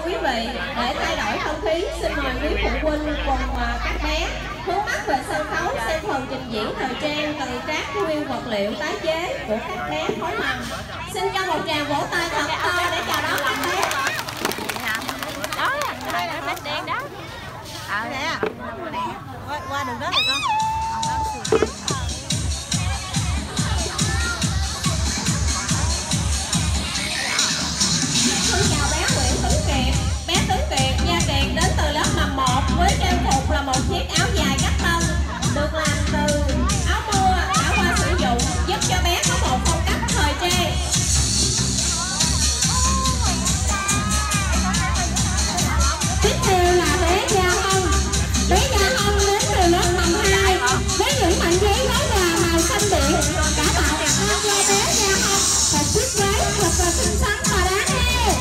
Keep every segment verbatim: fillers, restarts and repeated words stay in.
quý vị. Để thay đổi không khí, xin mời quý phụ huynh cùng các bé hướng mắt về sân khấu xem phần trình diễn thời trang từ các nguyên vật liệu tái chế của các bé khối mầm. Xin cho một tràng vỗ tay thật to để chào đón các bé. Đó, đây là bếp đen đó. À, nè. Qua, qua đường đó rồi con. Xin chào bé Nguyễn Tuấn Kiệt. Bé Tuấn Kiệt, Gia Kiệt đến từ lớp mầm một với trang phục là một chiếc áo dài cắt tông được làm từ áo mưa đã qua sử dụng, giúp cho bé có một phong cách thời trang. Tiếp theo là bé Gia Hân. Bé Gia Hân đến từ lớp mầm hai với những mảnh giấy gấu gà màu xanh biển đã tạo nên cho bé Gia Hân một chiếc váy thật là xinh xắn và đáng yêu.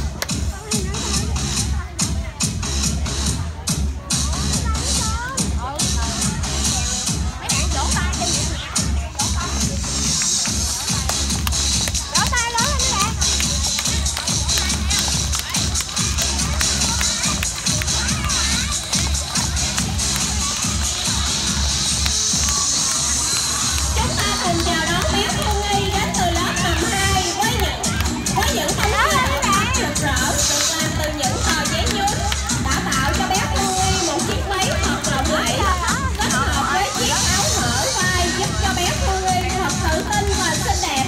Cùng chào đón bé Phương Nghi đến từ lớp mầm hai với những với những phong cách rực rỡ được làm từ những tờ giấy nhún đã tạo cho bé Phương Nghi một chiếc váy thật lộng lẫy kết hợp với chiếc áo hở vai giúp cho bé Phương Nghi thật tự tin và xinh đẹp.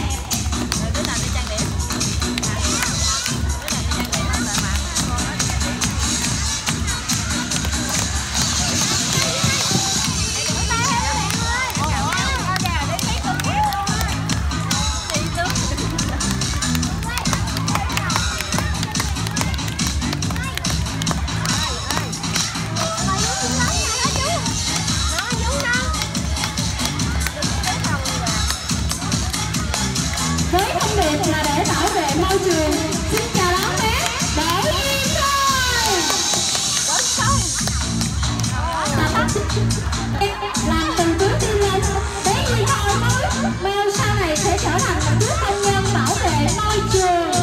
Với thông điệp là để bảo vệ môi trường, xin chào đón bé Đỗ Yên Khôi. Làm từng bước đi lên, bé Yên Khôi mới mèo sau này sẽ trở thành một đứa công nhân bảo vệ môi trường.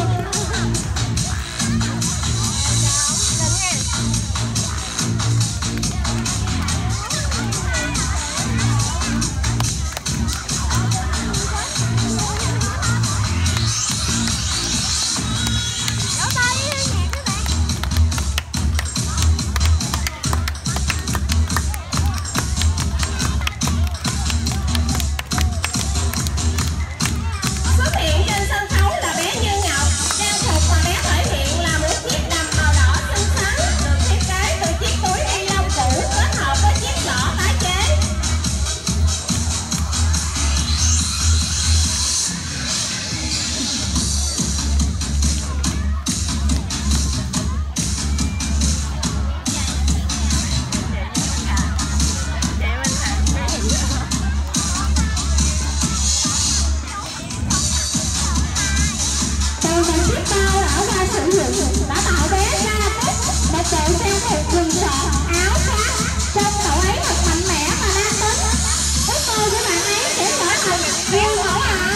Đã tạo bé ra một bộ trang phục quần sọt áo khoác trông cậu ấy thật mạnh mẽ và nam tính. Ước mơ của bạn ấy sẽ trở thành siêu mẫu ạ.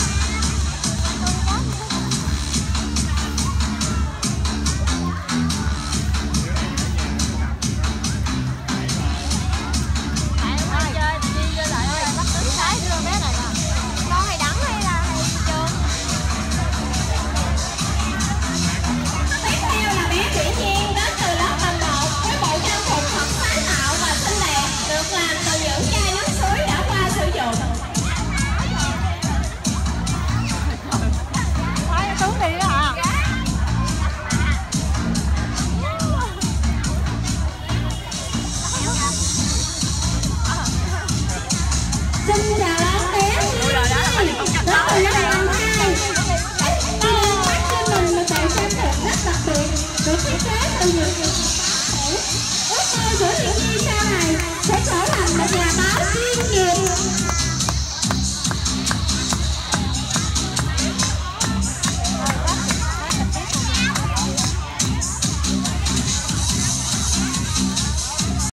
Xin chào đón bé Nhi. Đó là lớp mầm hai. Cô khoác trên mình một bộ trang phục rất đặc biệt được thiết kế từ những